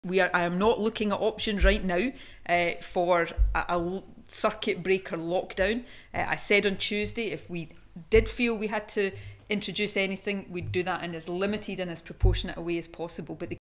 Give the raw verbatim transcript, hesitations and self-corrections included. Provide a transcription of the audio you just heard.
We are. I am not looking at options right now uh, for a, a circuit breaker lockdown. Uh, I said on Tuesday, if we did feel we had to introduce anything, we'd do that in as limited and as proportionate a way as possible. But the